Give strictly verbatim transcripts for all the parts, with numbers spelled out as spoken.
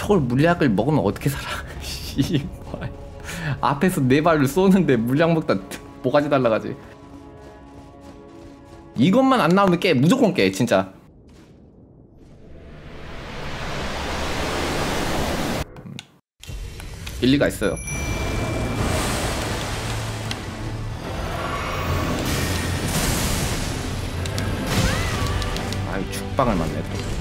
저걸 물약을 먹으면 어떻게 살아? 씨발. 앞에서 네 발을 쏘는데 물약 먹다 뭐가지 날라가지. 이것만 안 나오면 깨. 무조건 깨 진짜. 일리가 있어요. 아이 죽방을 맞네 또.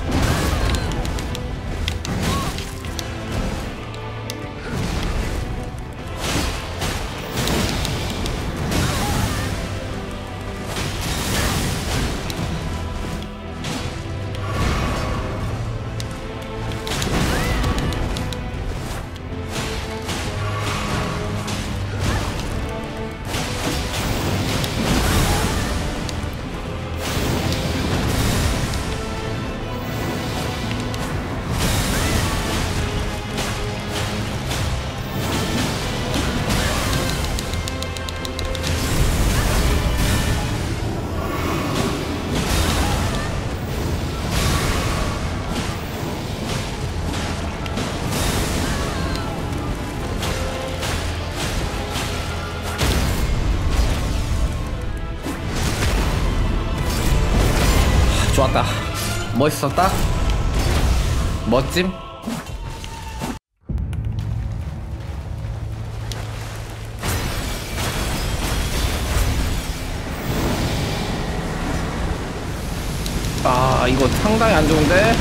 좋았다. 멋있었다. 멋짐. 아 이거 상당히 안 좋은데.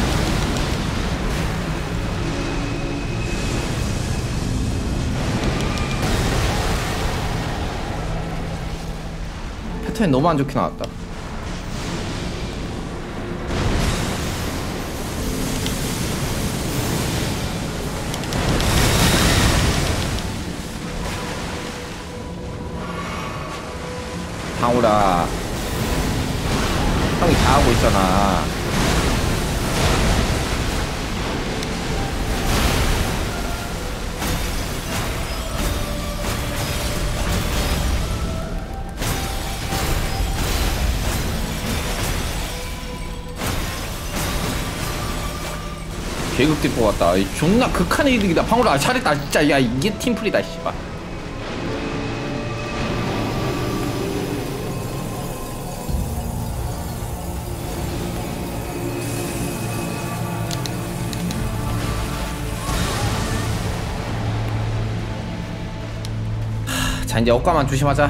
패턴이 너무 안 좋게 나왔다. 방울아, 형이 다 하고 있잖아. 계급될 것 같다. 존나 극한의 이득이다. 방울아 잘했다 진짜. 야 이게 팀플이다 씨발. 자 이제 억가만 조심하자.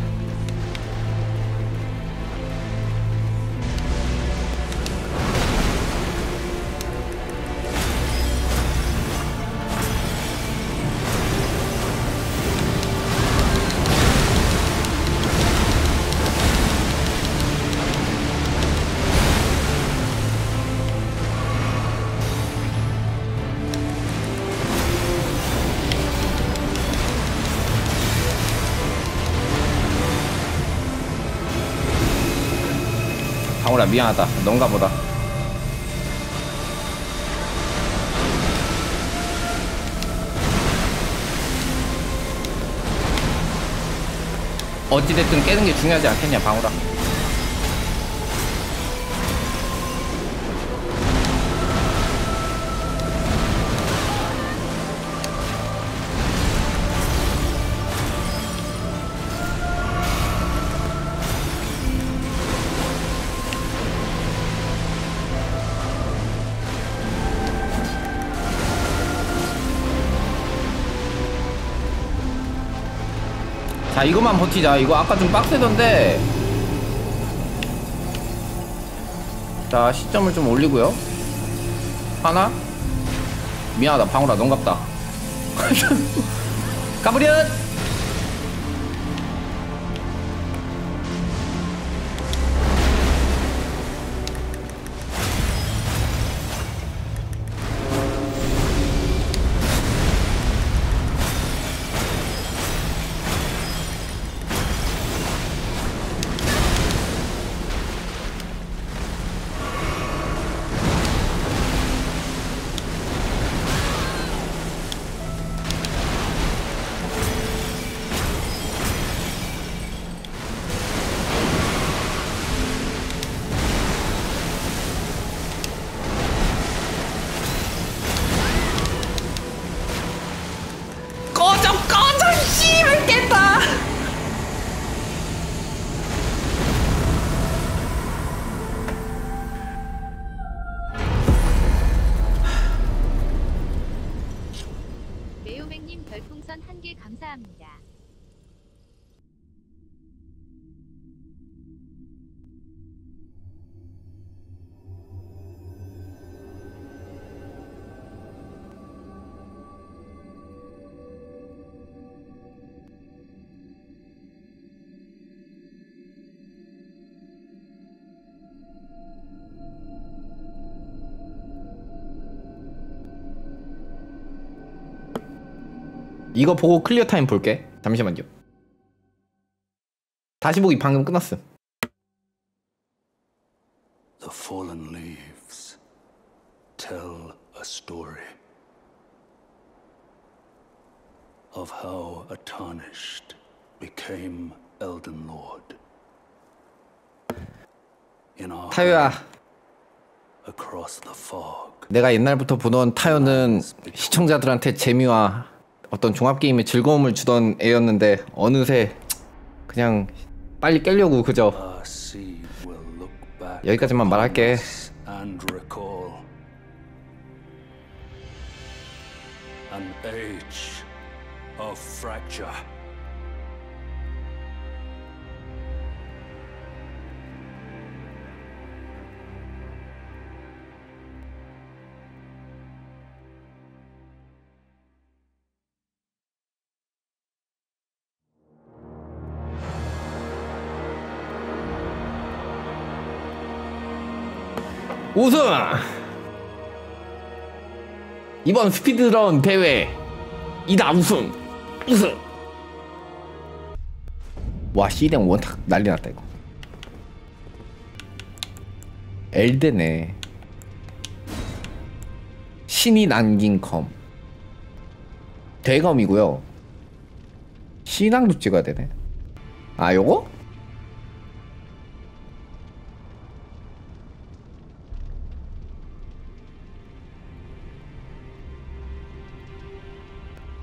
방울아 미안하다. 넌가 보다. 어찌됐든 깨는 게 중요하지 않겠냐 방울아. 자 이거만 버티자. 이거 아까 좀 빡세던데. 자 시점을 좀 올리고요. 하나. 미안하다 방울아 넌갑다. 까부렸. 감사합니다. 이거 보고 클리어 타임 볼게. 잠시만요. 다시 보기 방금 끝났음. The fallen leaves tell a story of how a tarnished became Elden Lord. In our 타요야, across the fog. 내가 옛날부터 보던 타요는 시청자들한테 재미와 어떤 종합게임의 즐거움을 주던 애였는데 어느새 그냥 빨리 깨려고 그저. 여기까지만 말할게. An age of fracture. 우승! 이번 스피드런 대회 이다 우승! 우승! 와 씨댕 원탁 난리 났다 이거. 엘덴네 신이 남긴 검 대검이고요. 신앙도 찍어야 되네. 아 요거?